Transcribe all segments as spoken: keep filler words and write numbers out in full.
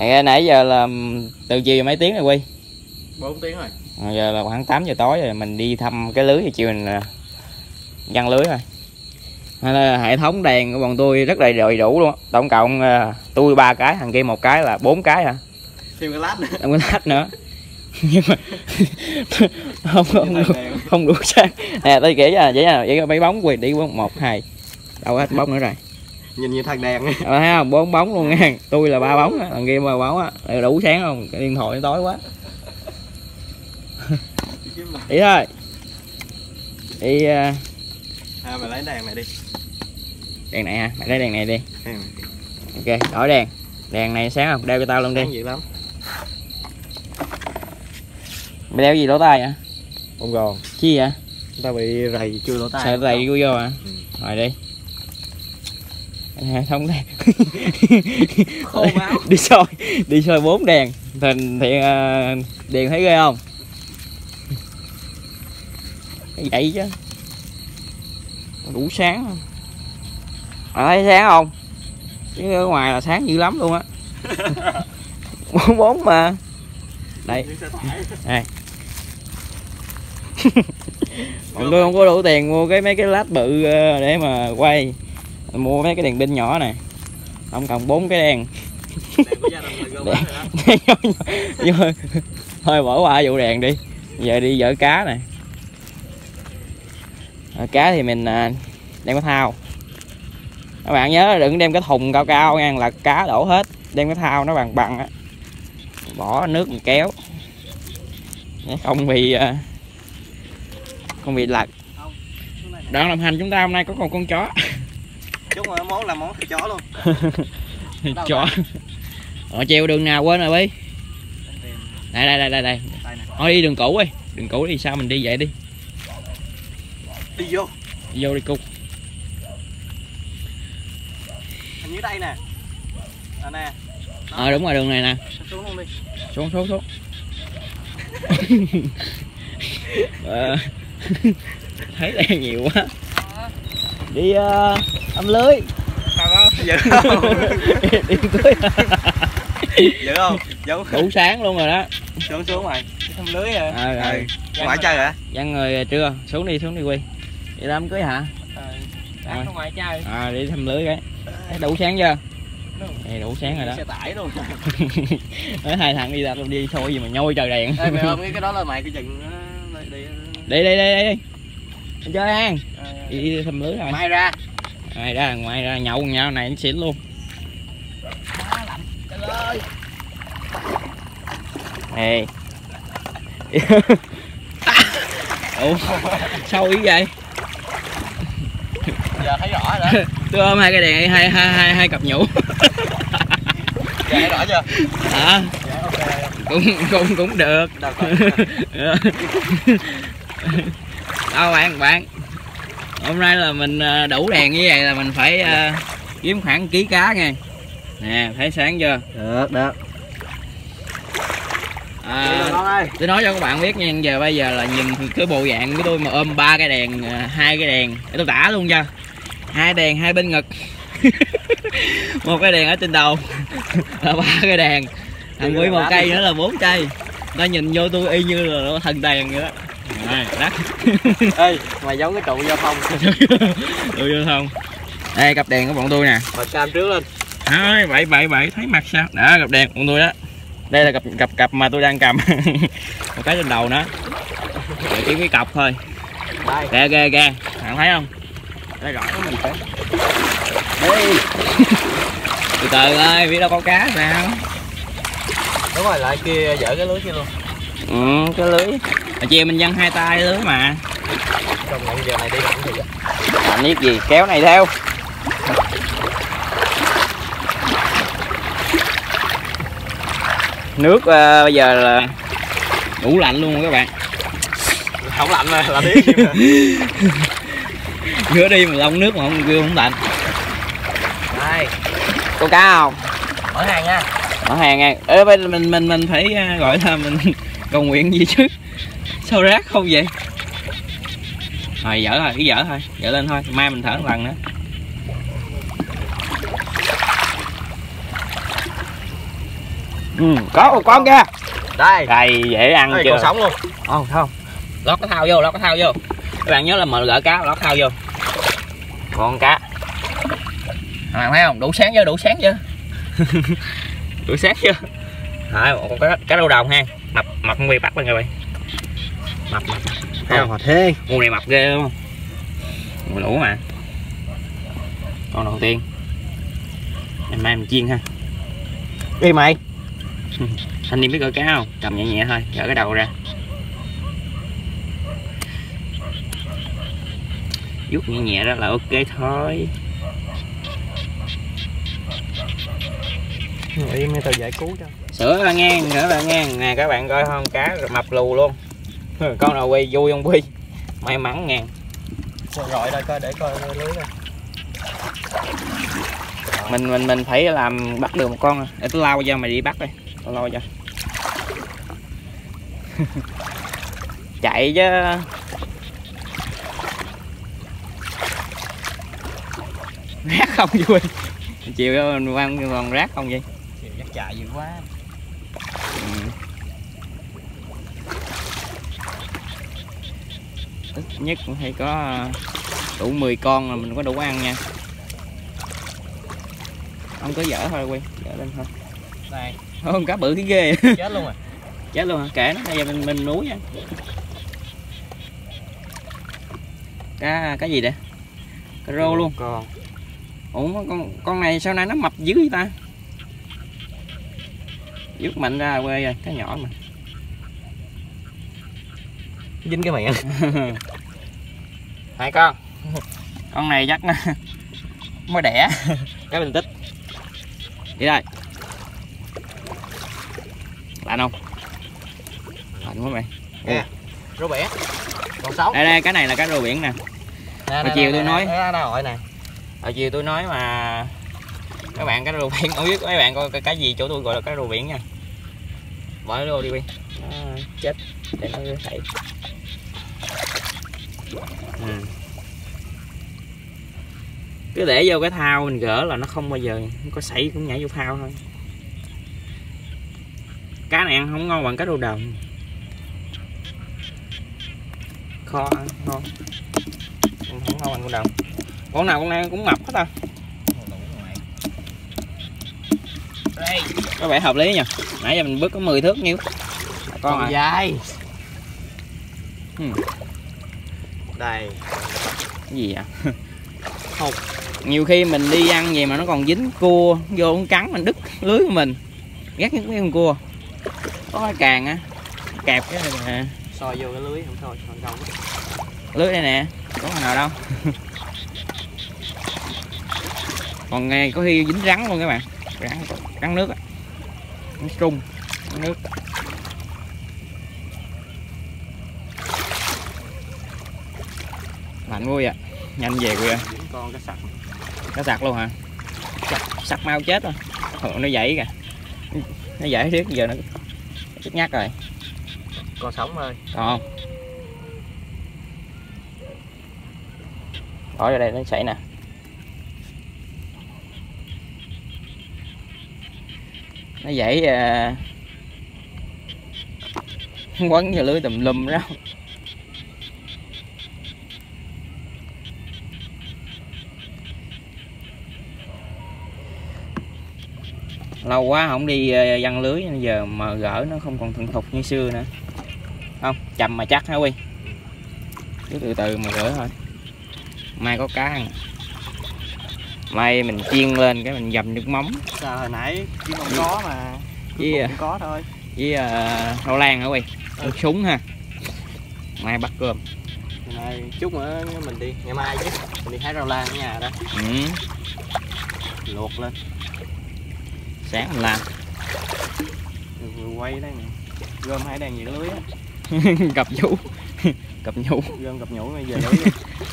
Nãy, nãy giờ là từ chiều mấy tiếng rồi Quy? bốn tiếng rồi. À, giờ là khoảng tám giờ tối rồi, mình đi thăm cái lưới thì chiều mình văng lưới thôi. Là hệ thống đèn của bọn tôi rất là đầy đủ luôn, tổng cộng uh, tôi ba cái, thằng kia một cái là bốn cái hả? Thêm cái lát nữa. Thêm cái lát nữa. Nhưng mà không không đủ, không đủ sáng. Nè tôi kể cho vậy là vậy mấy bóng Quy đi một hai đâu hết bóng nữa rồi. Nhìn như thằng đèn. Ờ, thấy không, bốn bóng luôn nha. Tôi là ba bóng, thằng kia ba bóng á. Đủ sáng không? Cái điện thoại tối quá. Đi thôi. Đi uh... à, mày lấy đèn này đi. Đèn này hả? Mày lấy đèn này đi. Ừ. Ok, đổi đèn. Đèn này sáng không? Đeo cho tao luôn đi. Sáng dữ lắm. Mày đeo gì lỗ tai vậy? Không còn. Chi vậy? Tao bị rầy chui lỗ tai. Sợ rầy chui vô hả? Ừ. Rồi đi. Không đèn. Khô máu. Đi soi, đi soi bốn đèn. Thì thì uh, đèn thấy ghê không? Cái vậy chứ. Đủ sáng không? À, thấy sáng không? Chứ ở ngoài là sáng dữ lắm luôn á. Bốn bốn mà. Đây. Đây. Bọn tôi không có đủ tiền mua cái mấy cái led bự để mà quay. Mua mấy cái đèn pin nhỏ này. Tổng cộng bốn cái đèn. Đèn thôi bỏ qua vụ đèn đi. Giờ đi vợ cá này. À, cá thì mình à, đem cái thao. Các bạn nhớ đừng đem cái thùng cao cao nha, là cá đổ hết. Đem cái thao nó bằng bằng á. Bỏ nước mình kéo. Không bị uh, không bị lật. Đoạn làm hành chúng ta hôm nay có còn con chó. Chúng mà món là món thịt chó luôn. Chó. Ở treo đường nào quên rồi Bi. Đây đây đây đây đây. Thôi đi đường cũ đi, đường cũ đi sao mình đi vậy đi. Đi vô. Đi vô đi cục. Hình như đây nè. À nè. Ờ à, đúng rồi, đường này nè. Xuống luôn đi. Xuống xuống xuống. À, thấy đen nhiều quá. Đi uh, âm lưới. Sao đó? Dữ không? Đi cưới. Dữ không? Dữ. Đủ sáng luôn rồi đó. Xuống xuống mày. Thăm lưới rồi. Ờ rồi. Ừ. Ngoại chơi hả? Dặn người trưa, xuống đi xuống đi Quy. Đi đám cưới hả? Ờ. À, ngoại chơi. À đi thăm lưới cái. Thấy đủ sáng chưa? Đây đủ sáng rồi đó. Xe tải luôn. Nói hai thằng đi ra đi thôi gì mà nhoi trời đèn. Ê, mày ôm cái đó là mày cái chừng đi đi đi đi đi. Đi chơi ăn. À, đi, đi thăm lưới rồi. Mai ra. Mai ra, ngoài ra nhậu con nhau này nó xỉn luôn. Trời ơi. Ê. Ủa, sao ý vậy? Giờ thấy rõ rồi đó. Tôi ôm hai cái đèn hai hai hai hai cặp nhũ. Giờ thấy rõ chưa? À, dạ, okay. cũng cũng cũng được. Đâu bạn bạn. Hôm nay là mình đủ đèn như vậy là mình phải uh, kiếm khoảng ký cá nha. Nè, thấy sáng chưa? Được, được. À, tôi nói cho các bạn biết nha, giờ bây giờ là nhìn cái bộ dạng của tôi mà ôm ba cái đèn, hai cái đèn, để tôi tả luôn cho. Hai đèn hai bên ngực. Một cái đèn ở trên đầu. Là ba cái đèn. Thằng Quy một cây nữa là bốn cây. Nó nhìn vô tôi y như là thần đèn vậy đó. Này, đắt. Ê, mày giống cái trụ giao thông. Trụ giao thông. Đây cặp đèn của bọn tôi nè. Bật cam trước lên. Đấy, bảy bảy bảy thấy mặt sao? Đó cặp đèn của bọn tôi đó. Đây là cặp cặp cặp mà tôi đang cầm. Một cái trên đầu nữa. Để kiếm cái cọc thôi. Kìa kìa kìa, bạn thấy không? Đây rõ mình phải. Đi. Từ từ ơi, biết đâu có cá sao? Đúng rồi, lại kia dỡ cái lưới kia luôn. Ừ, cái lưới. Ở chia mình văng hai tay lưới mà. Trong nhận giờ này đi làm gì vậy? Làm biết gì, kéo này theo. Nước uh, bây giờ là đủ lạnh luôn các bạn. Không lạnh mà, là biết gì mà. Nữa đi mà lông nước mà không kêu không lạnh. Đây. Có cá không? Mở hàng nha. Mở hàng nha. Ê mình mình mình mình phải gọi là mình cầu nguyện gì chứ. Sao rác không vậy? Rồi dở thôi, cứ dở thôi, dở lên thôi, mai mình thở một lần nữa. Ừ, có một con kia. Đây. Đây dễ ăn đây, chưa? còn sống luôn. Ồ không. Lót cái thao vô, lót cái thao vô. Các bạn nhớ là mở gỡ cá, lót thao vô. Con cá. Các bạn thấy không? Đủ sáng chưa? Đủ sáng chưa? Đủ sáng chưa? Đấy, một con cá, cá rô đồng ha. Mập mập không bị bắt lên rồi bạn. Mập mập. Thấy không? Thế. Con này mập ghê đúng không? Mùi lũ mà. Con đầu tiên. Ngày mai mình chiên ha. Đi mày. Anh em biết gỡ cá không? Cầm nhẹ nhẹ thôi, gỡ cái đầu ra. Vuốt nhẹ nhẹ đó là ok thôi. Im tao giải cứu cho. Sữa ra ngang, nữa là ngang. Nè các bạn coi không, cá mập lù luôn. Con nào quay vui không Quy? May mắn ngang. Rồi đây coi để coi lưới coi. Mình mình mình phải làm bắt được một con. Để tôi lao cho mày đi bắt đi. Tôi lo cho. Chạy chứ. Rác không vui. Chiều mình ăn còn rác không vậy? Chiều chắc chạy dữ quá. Ừ. Ít nhất cũng phải có đủ mười con là mình có đủ ăn nha. Không có dở thôi Quy, dở lên thôi. Đây. Không, cá bự cái ghê. Chết luôn rồi. Chết luôn hả? Kệ nó, bây giờ mình mình nuôi nha. Cá cái gì đây? Cá rô luôn. Con. Ủa con con này sau này nó mập dữ vậy ta? Dứt mạnh ra quê rồi, cá nhỏ mà. Dính cái miệng. Hai con. Con này chắc nó mới đẻ. Cái bình tích. Đi đây. Lạnh không? Lạnh quá mày. Nè, rô biển. Còn sống. Đây đây, cái này là cá rô biển nè. Nè, Hồi chiều tôi nói. Rồi nè. Hồi chiều tôi nói mà các bạn cá rô biển, không biết mấy bạn coi cái gì chỗ tôi gọi là cá rô biển nha. Bỏ nó vô đi Quy. À, chết để nó thảy. Ừ. Cứ để vô cái thao mình gỡ là nó không bao giờ không có sảy cũng nhảy vô thao thôi. Cá này ăn không ngon bằng cá rô đồng. Kho ngon. Không ngon bằng con đồng. Con nào con này cũng mập hết ta. Đây, có vẻ hợp lý nha. Nãy giờ mình bước có mười thước nhiêu. Con à. Dài. Ừ. Đây. Cái gì vậy? Không. Nhiều khi mình đi ăn gì mà nó còn dính cua vô con cắn mình đứt lưới của mình. Ghét nhất mấy con cua. Có cái càng á, kẹp cái này nè. Soi vô cái lưới không thôi, không đâu. Lưới đây nè, có con nào đâu. Còn nghe có khi dính rắn luôn các bạn. Rắn rắn nước á. Rắn trung, rắn nước. Mạnh vui à, nhanh về kìa. Con cá sặc. Cá sặc luôn hả? Sặc, sặc mau chết rồi. Thôi, nó dãy kìa. Nó dãy riết giờ nó chết nhắc rồi. Con sống ơi. Còn không? Bỏ ra đây nó chảy nè. Nó dãy uh, quấn vào lưới tùm lum đó. Lâu quá không đi giăng lưới giờ mà gỡ nó không còn thuần thục như xưa nữa. Không, chậm mà chắc hả Quy? Cứ từ từ mà gỡ thôi. Mai có cá ăn. Mai mình chiên lên cái mình dầm nước mắm. Sao hồi nãy chứ không có mà. Với không có thôi. Với uh, rau lan hả Quy? Ừ. Súng ha. Mai bắt cơm. Ngày mai chút nữa mình đi, ngày mai chứ. Mình đi hái rau lan ở nhà đó. Ừ. Luộc lên. Sáng mình làm. Vừa quay đây nè. Gom hai đàn gì lưới á. Cặp nhũ. Cặp nhũ. Gom cặp nhũ bây giờ lưới.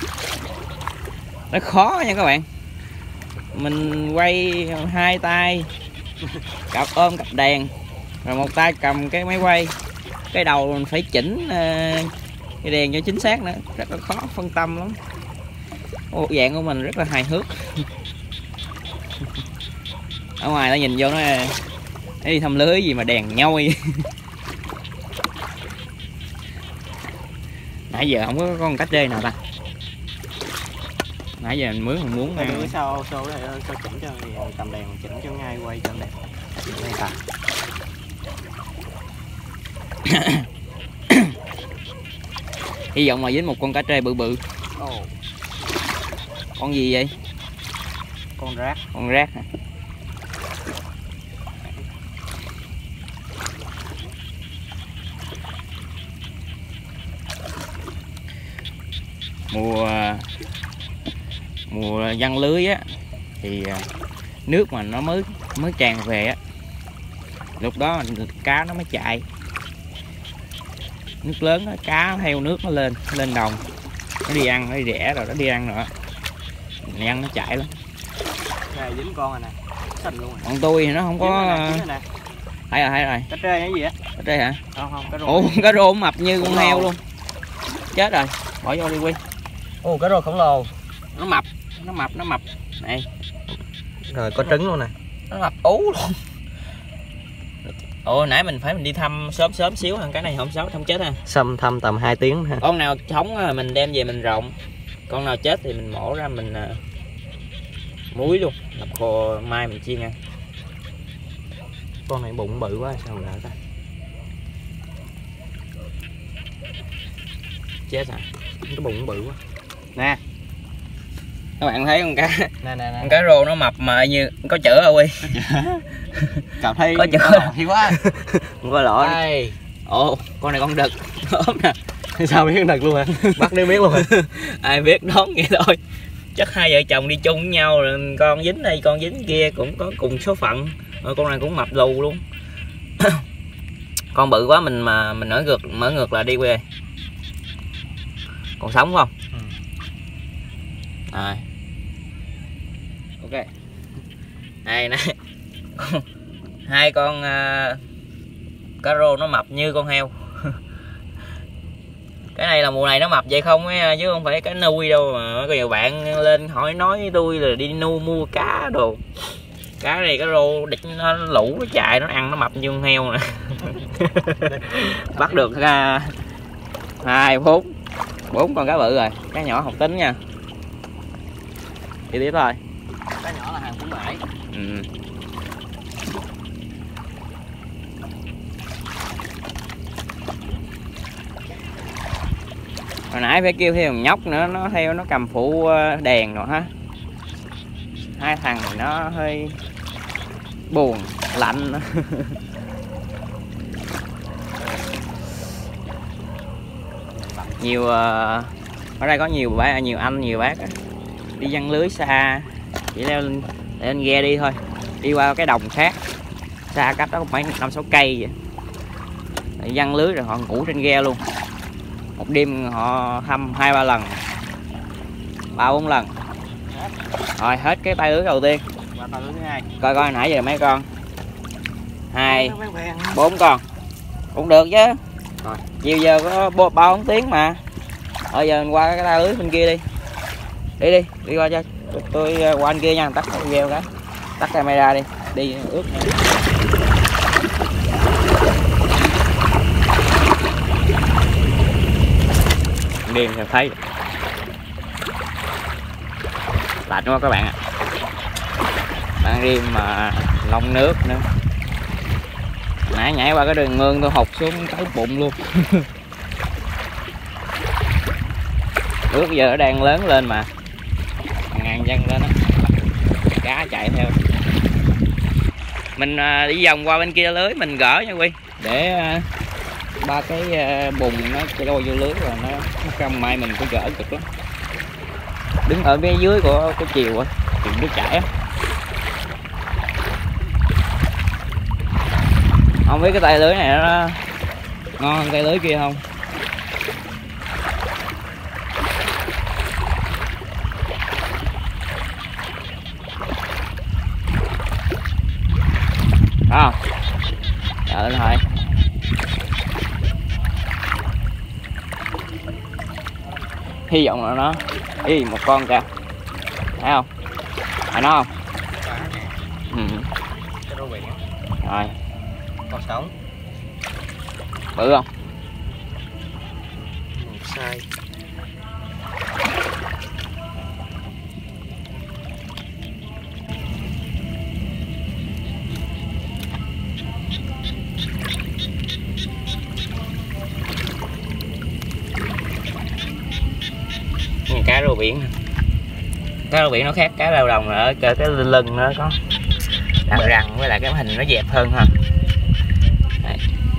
Nó khó nha các bạn. Mình quay hai tay. Cặp ôm cặp đèn. Rồi một tay cầm cái máy quay. Cái đầu mình phải chỉnh uh, cái đèn cho chính xác nữa. Rất là khó phân tâm lắm. Ô, dạng của mình rất là hài hước. Ở ngoài ta nhìn vô nó đi thăm lưới gì mà đèn nhoi. Nãy giờ không có con cá trê nào ta. Nãy giờ mình mướn mình muốn cái đứa sau sau này sao chỉnh cho cầm đèn chỉnh cho ngay quay cho đẹp. Đây ta. Hy vọng mà dính một con cá trê bự bự. Oh. Con gì vậy? Con rác. Con rác hả? Mùa mùa giăng lưới á thì nước mà nó mới mới tràn về á, lúc đó cá nó mới chạy. Nước lớn đó, cá theo nước nó lên lên đồng, nó đi ăn, nó đi đẻ rồi nó đi ăn nữa, mình ăn nó chạy lắm. Này dính con rồi nè, xanh luôn rồi. Còn tôi thì nó không có. Thấy rồi thấy rồi. Cá trê cái gì á? Cá trê hả? Không không, cá rô. Ồ, cá rô mập như con heo luôn. Chết rồi, bỏ vô đi Quy. Ồ, cá rô khổng lồ. Nó mập, nó mập, nó mập. Này. Rồi có trứng luôn nè. Nó mập ú luôn. Ồ, nãy mình phải mình đi thăm sớm sớm xíu hơn, cái này không xấu không chết ha. Xăm thăm tầm hai tiếng ha. Con nào sống rồi mình đem về mình rộng. Con nào chết thì mình mổ ra mình uh, muối luôn, đập khô mai mình chiên ăn. Con này bụng bự quá sao lại ta. Chết à. Cái bụng bự quá. Nè. Các bạn thấy con cá nè, nè, nè. Con cá rô nó mập mà như có chữ à Quy. Cảm thấy có chữ thì quá. Không có lỗ. Ồ, con này con đực. Ốm nè. Sao biết đực luôn hả? Bắt đứa biết luôn hả? Ai biết đón vậy thôi. Chắc hai vợ chồng đi chung với nhau rồi con dính đây con dính kia cũng có cùng số phận. Rồi con này cũng mập lù luôn. Con bự quá mình mà mình mở ngược mở ngược lại đi Quy ơi. Còn sống không? Ừ. Rồi. Ok. Đây nè. Hai con uh, cá rô nó mập như con heo. Cái này là mùa này nó mập vậy không ấy, chứ không phải cái nuôi đâu mà có nhiều bạn lên hỏi nói với tôi là đi nuôi mua cá đồ. Cá này cá rô địch nó lũ nó chạy nó ăn nó mập như con heo nè. Bắt được uh, hai bốn bốn con cá bự rồi, cá nhỏ học tính nha. Đi tiếp thôi. Cá nhỏ là hàng khuyến mãi. Ừ. Hồi nãy phải kêu thêm nhóc nữa, nó theo nó cầm phụ đèn rồi ha. Hai thằng này nó hơi buồn, lạnh nữa. Nhiều ở đây có nhiều bác, nhiều anh, nhiều bác đi giăng lưới xa, chỉ leo lên, lên ghe đi thôi, đi qua cái đồng khác, xa cách đó có khoảng năm sáu cây vậy. Giăng lưới rồi họ ngủ trên ghe luôn. Một đêm họ thăm hai ba lần, ba bốn lần. Rồi hết cái tay lưới đầu tiên. Coi coi nãy giờ mấy con. Hai, bốn con. Cũng được chứ. Rồi. Chiều giờ có ba bốn tiếng mà. Bây giờ mình qua cái tay lưới bên kia đi. Đi đi, đi qua cho tôi qua anh kia nha, tắt cái video cái. Tắt camera đi, đi ướt nha. Đêm thì thấy lạnh quá các bạn ạ. Ban đêm mà lông nước nữa. Nãy nhảy qua cái đường mương tôi hụt xuống tới bụng luôn. Nước giờ nó đang lớn lên mà ngàn dân lên đó. Cá chạy theo. Mình đi vòng qua bên kia lưới mình gỡ nha Quy, để ba cái bùn nó trôi vô lưới rồi nó, nó không mai mình phải gỡ cực lắm. Đứng ở bên dưới của cái chiều á, chiều nước chảy á. Không biết cái tay lưới này nó ngon hơn tay lưới kia không. À, đợi lên thôi. Hy vọng là nó ý một con kìa, thấy không, phải nó không? Ừ. Rồi Còn sống. Bự không? Một sai. Cá rô biển, cá rô biển nó khác cá rô đồng là ở cái, cái lưng nó có răng răng với lại cái hình nó dẹp hơn ha. Đây.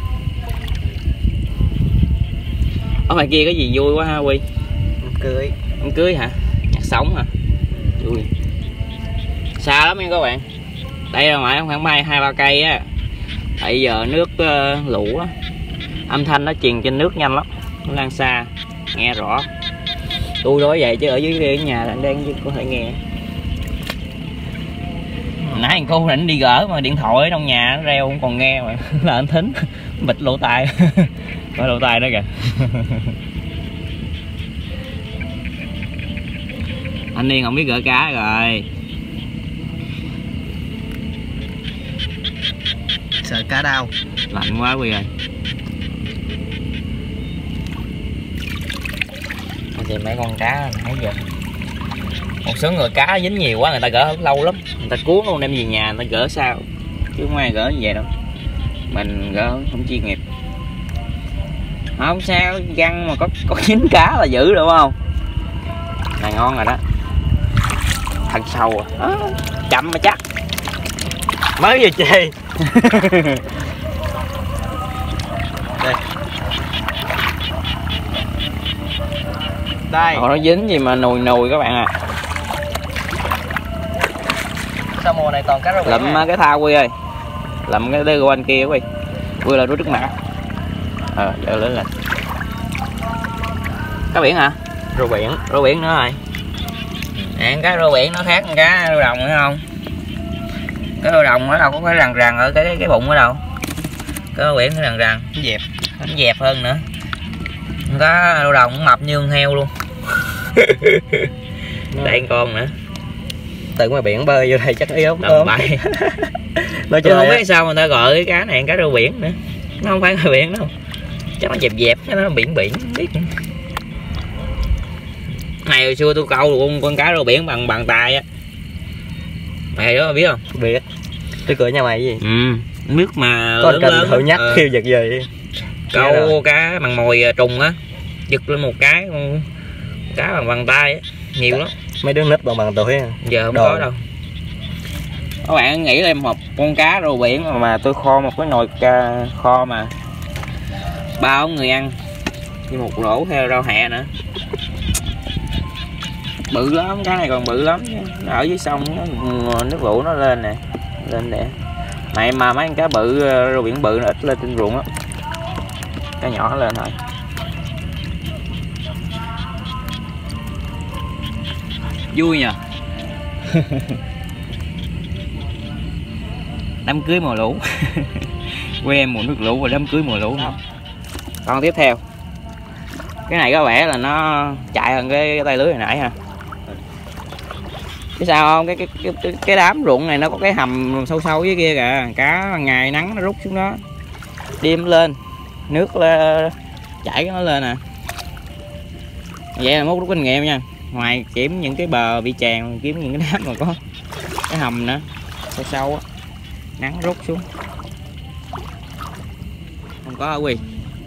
Ở ngoài kia cái gì vui quá ha Quy? Đám cưới. Đám cưới hả? Nhạc sống hả? Vui. Xa lắm nha các bạn. Đây là ngoài khoảng mai hai ba cây á. Tại giờ nước uh, lũ á, âm thanh nó truyền trên nước nhanh lắm, nó lan xa, nghe rõ. Tôi nói vậy chứ ở dưới kia nhà là đang có thể nghe. Nãy thằng cô định đi gỡ mà điện thoại ở trong nhà nó reo không còn nghe mà là anh thính bịt lỗ tai. Có lỗ tai đó kìa. Anh Niên không biết gỡ cá rồi. Sợ cá đau. Lạnh quá Quy ơi. Thì mấy con cá nãy giờ một số người cá dính nhiều quá người ta gỡ lâu lắm, người ta cuốn luôn đem về nhà người ta gỡ sao chứ không ai gỡ như vậy đâu, mình gỡ không chuyên nghiệp. Không sao, găng mà có có dính cá là giữ được không? Này ngon rồi đó, thật sâu à, chậm mà chắc mới vừa chê. Đây. Đây. Ồ, nó dính gì mà nùi nùi các bạn à. Sao mùa này toàn cá rô biển? Lụm à? cái thao Quy ơi, lụm cái đê quanh kia Quy, Quy là đuôi trước mặt. Ờ, giờ lên lên. Cá biển hả? Rô biển. Rô biển nữa rồi. Nè, cá rô biển nó khác con cá rô đồng nữa không? Cái rô đồng ở đâu có cái rằn rằn ở cái cái bụng ở đâu. Cái rô biển nó rằn rằn, Nó dẹp. nó dẹp hơn nữa. Cá rô đồng cũng mập như con heo luôn. Đây con nữa. Từ ngoài biển bơi vô đây chắc nó yếu Tầm ốm. bậy. Nói Tôi không á. biết sao người ta gọi cái cá này cá rô biển nữa. Nó không phải rô biển đâu. Chắc nó dẹp dẹp, nó biển biển không biết. Này hồi xưa tôi câu luôn con cá rô biển bằng bàn tay á. Mày đó biết không? Biết. Tôi cười nhà mày gì? Ừ, nước mà Có lớn cần lớn thử nhắc ờ, khiêu giật gì. câu cá bằng mồi trùng á, giật lên một cái con cá bằng bàn tay á, nhiều lắm. Mấy đứa nít bằng bằng tuổi à. Giờ không Đồ. có đâu. Các bạn nghĩ lên một con cá rô biển mà, mà tôi kho một cái nồi ca, kho mà bao người ăn như một lỗ theo rau hẹ nữa. Bự lắm, cái này còn bự lắm. Nó ở dưới sông nó, nước lũ nó lên nè, lên nè. Này mà mấy con cá bự rô biển bự nó ít lên trên ruộng lắm, cá nhỏ nó lên thôi. Vui nhờ. Đám cưới mùa lũ. Quê em mùa nước lũ và đám cưới mùa lũ không. Còn tiếp theo cái này có vẻ là nó chạy hơn cái, cái tay lưới hồi nãy ha. Biết sao không, cái cái, cái cái đám ruộng này nó có cái hầm sâu sâu dưới kia kìa, cá ngày nắng nó rút xuống đó, đêm lên nước lên, chảy nó lên nè. Vậy là mốt rút kinh nghiệm nha, ngoài kiếm những cái bờ bị tràn, kiếm những cái đám mà có cái hầm nữa sâu sâu á, nắng rút xuống. Không có ở Quy.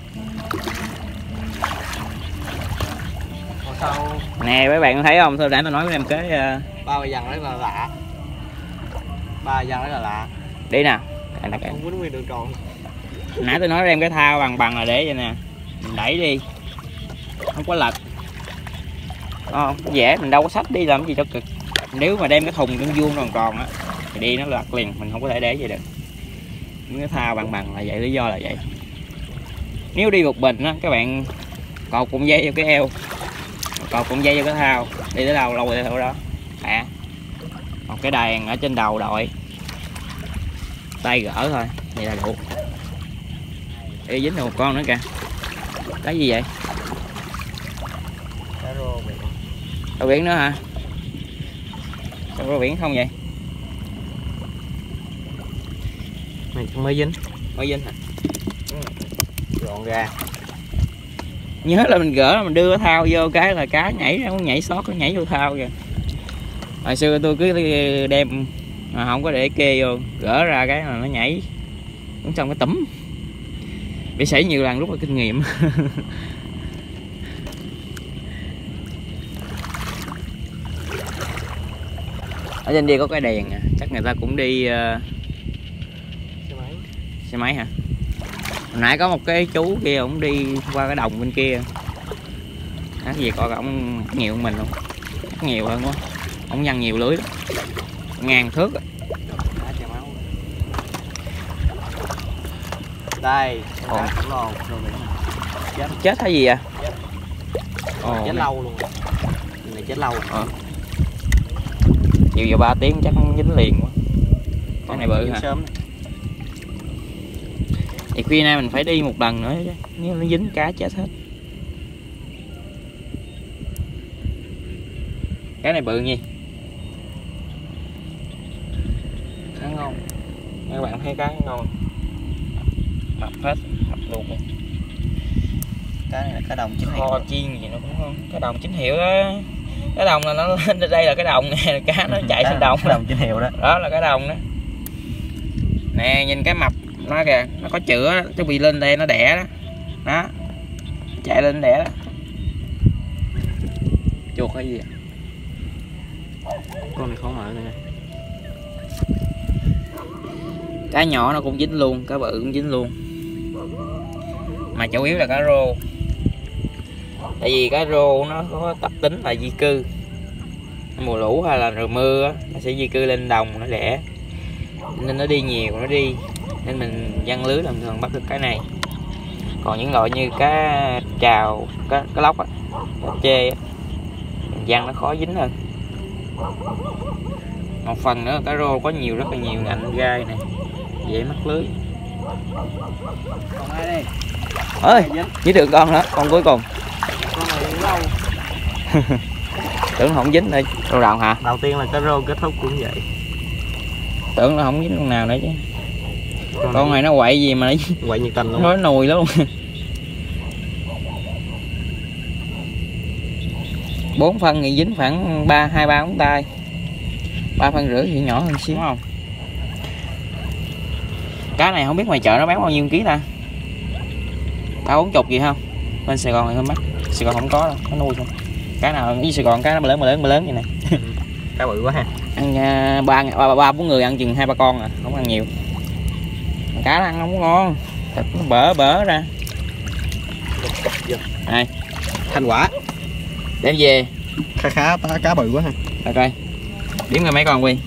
Sau Nè mấy bạn thấy không, thôi để tôi nói với em cái uh... ba dàn rất là lạ. Ba dàn rất là lạ. đi nào. Cái này, cái... Không quýnh nguyên đường tròn. Nãy tôi nói với em cái thao bằng bằng là để vậy nè, mình đẩy đi, không có lật. Không, dễ, mình đâu có xách đi làm gì cho cực. Nếu mà đem cái thùng cái vuông tròn tròn á thì đi nó lật liền, mình không có thể để vậy được. Cái thao bằng bằng là vậy, lý do là vậy. Nếu đi một mình á các bạn cột cuộn dây vô cái eo, cột cuộn dây vô cái thao, đi tới đâu lâu tới đâu đó. À, một cái đèn ở trên đầu đội, tay gỡ thôi, vậy là đủ. Đi dính được một con nữa kìa. Cái gì vậy? Cá rô biển. Rô biển nữa hả? Sao rô biển không vậy? Này mới dính. Mới dính hả? Gọn ra. Nhớ là mình gỡ mình đưa thao vô cái là cá nhảy ra, nhảy sót nó nhảy vô thao kìa. Hồi xưa tôi cứ đem mà không có để kê vô, gỡ ra cái là nó nhảy cũng trong cái tấm. Bị xảy nhiều lần rút ra kinh nghiệm. Ở trên đây có cái đèn à, chắc người ta cũng đi uh... xe máy. Xe máy hả? Hồi nãy có một cái chú kia ổng đi qua cái đồng bên kia. Cái gì coi ổng nhiều hơn mình không? Nhiều hơn quá. Ổng văng nhiều lưới lắm. Ngàn thước. Đây, Ồ. khổng lồ. Chết. Chết hay gì à? Chết, Ồ, chết lâu luôn. Này chết lâu. Ờ. Chiều giờ ba tiếng chắc không dính liền quá. Cái này bự hả? Sớm. Thì khuya nay mình phải đi một lần nữa chứ, nếu nó dính cá chết hết. Cái này bự nhi. Cá ngon. Các bạn thấy cá ngon. Mập hết, mập luôn. Cái này là cá đồng chính Kho chiên gì nó cũng ngon. Cá đồng chính hiệu đó. Cá đồng là nó lên đây là cái đồng nè, cá nó chạy trên đồng. Cá đồng chính hiệu đó. Đó là cá đồng đó. Nè nhìn cái mập nó kìa, nó có chữa đó, chuẩn bị lên đây nó đẻ đó. Đó. Chạy lên đẻ đó. Chuột hay gì à? Con này khó mở này. Cá nhỏ nó cũng dính luôn, cá bự cũng dính luôn. Mà chủ yếu là cá rô. Tại vì cá rô nó có tập tính là di cư. Mùa lũ hay là rồi mưa á, nó sẽ di cư lên đồng nó đẻ. Nên nó đi nhiều, nó đi. Nên mình giăng lưới là thường bắt được cái này. Còn những loại như cá trào, cá, cá lóc á, cá chê á, mình giăng nó khó dính hơn. Một phần nữa cá rô có nhiều, rất là nhiều ngạnh gai này, dễ mắc lưới. Còn ai đây? Ơi, với được con đó, con cuối cùng. Con này lâu. Tưởng nó không dính thôi, rô đầu hả? Đầu tiên là cá rô, kết thúc cũng vậy. Tưởng nó không dính con nào nữa chứ. Con, con này nó quậy gì mà nó quậy nhiệt tình luôn. Nó nùi luôn. Bốn phân thì dính khoảng ba hai ba ngón tay. Ba phân rưỡi thì nhỏ hơn xíu đúng không? Cá này không biết ngoài chợ nó bán bao nhiêu ký ta? Ba bốn chục gì không? Bên Sài Gòn thì hơi mắc. Sài Gòn không có đâu, nó nuôi không. Cá nào với Sài Gòn cá nó lớn mà lớn mà lớn vậy nè. Cá bự quá ha. Ăn uh, ba, ba ba bốn người ăn chừng hai ba con à, không ăn nhiều. Cá nó ăn không có ngon, thịt nó bở bở ra. Này, Thành quả. đem về. Khá khá tá cá bự quá ha. Rồi coi. Điểm coi mấy con Quy.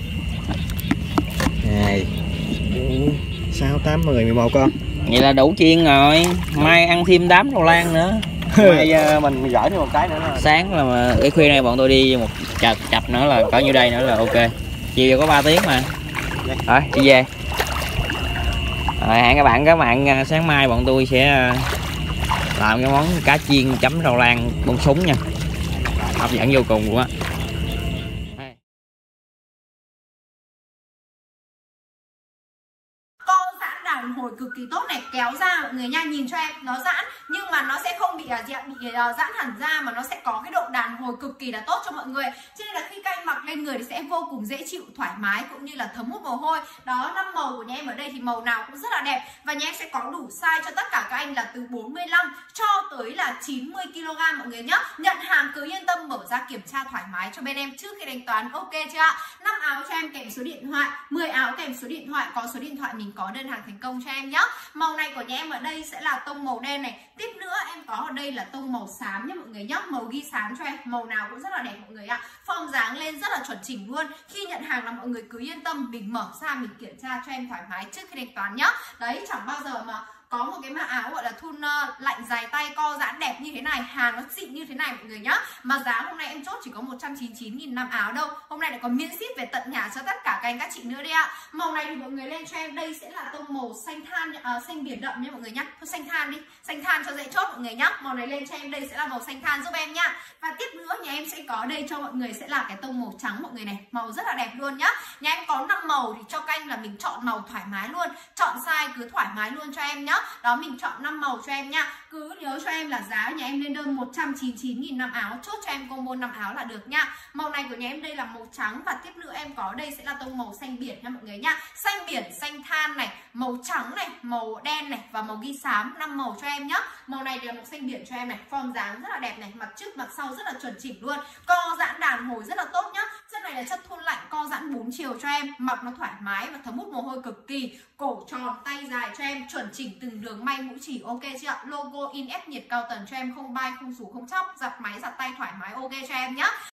Này. Sáu, tám, mười, mười một con. Vậy là đủ chiên rồi. Mai ăn thêm đám rau lan nữa. Mai uh, mình gửi thêm một cái nữa là... Sáng là mà cái khuya này bọn tôi đi một chập chập nữa là cỡ như đây nữa là ok. Chiều có ba tiếng mà. Rồi đi về. Rồi hẹn các bạn các bạn sáng mai bọn tôi sẽ làm cái món cá chiên chấm rau lan bông súng nha. Hấp dẫn vô cùng luôn á. đàn hồi cực kỳ tốt này, kéo ra mọi người nha, nhìn cho em nó giãn nhưng mà nó sẽ không bị bị, bị uh, giãn hẳn ra, mà nó sẽ có cái độ đàn hồi cực kỳ là tốt cho mọi người. Cho nên là khi các anh mặc lên người thì sẽ vô cùng dễ chịu, thoải mái cũng như là thấm hút mồ hôi. Đó, năm màu của nhà em ở đây thì màu nào cũng rất là đẹp và nhà em sẽ có đủ size cho tất cả các anh là từ bốn mươi lăm cho tới là chín mươi ki lô gam mọi người nhá. Nhận hàng cứ yên tâm mở ra kiểm tra thoải mái cho bên em trước khi thanh toán, ok chưa ạ? năm áo cho em kèm số điện thoại, mười áo kèm số điện thoại, có số điện thoại mình có đơn hàng thành công cho em nhá. Màu này của nhà em ở đây sẽ là tông màu đen này. Tiếp nữa em có ở đây là tông màu xám nhé mọi người nhá. Màu ghi xám cho em, màu nào cũng rất là đẹp mọi người ạ. Form dáng lên rất là chuẩn chỉnh luôn. Khi nhận hàng là mọi người cứ yên tâm, mình mở ra mình kiểm tra cho em thoải mái trước khi thanh toán nhá. Đấy, chẳng bao giờ mà có một cái mã áo gọi là thun uh, lạnh dài tay co giãn đẹp như thế này, hàng nó xịn như thế này mọi người nhá. Mà giá hôm nay em chốt chỉ có một trăm chín mươi chín nghìn năm áo đâu. Hôm nay lại còn miễn ship về tận nhà cho tất cả các anh các chị nữa đi ạ. Màu này thì mọi người lên cho em, đây sẽ là tông màu xanh than, uh, xanh biển đậm nha mọi người nhá. Thôi xanh than đi, xanh than cho dễ chốt mọi người nhá. Màu này lên cho em, đây sẽ là màu xanh than giúp em nhá. Và tiếp nữa nhà em sẽ có đây cho mọi người sẽ là cái tông màu trắng mọi người này, màu rất là đẹp luôn nhá. Nhà em có năm màu thì cho các anh là mình chọn màu thoải mái luôn, chọn size cứ thoải mái luôn cho em nhá. Đó, mình chọn năm màu cho em nha. Cứ nhớ cho em là giá nhà em lên đơn một trăm chín mươi chín nghìn năm áo, chốt cho em combo năm áo là được nha. Màu này của nhà em đây là màu trắng, và tiếp nữa em có đây sẽ là tông màu xanh biển nha mọi người nha. Xanh biển, xanh than này, màu trắng này, màu đen này và màu ghi xám, năm màu cho em nhá. Màu này là màu xanh biển cho em này, form dáng rất là đẹp này, mặt trước mặt sau rất là chuẩn chỉnh luôn, co giãn đàn hồi rất là tốt nhá. Chất này là chất thun lạnh co giãn bốn chiều cho em, mặc nó thoải mái và thấm hút mồ hôi cực kỳ. Cổ tròn, tay dài cho em, chuẩn chỉnh từng đường may mũi chỉ, ok chưa ạ? Logo in ép nhiệt cao tần cho em, không bay, không rủ, không chóc, giặt máy giặt tay thoải mái, ok cho em nhá.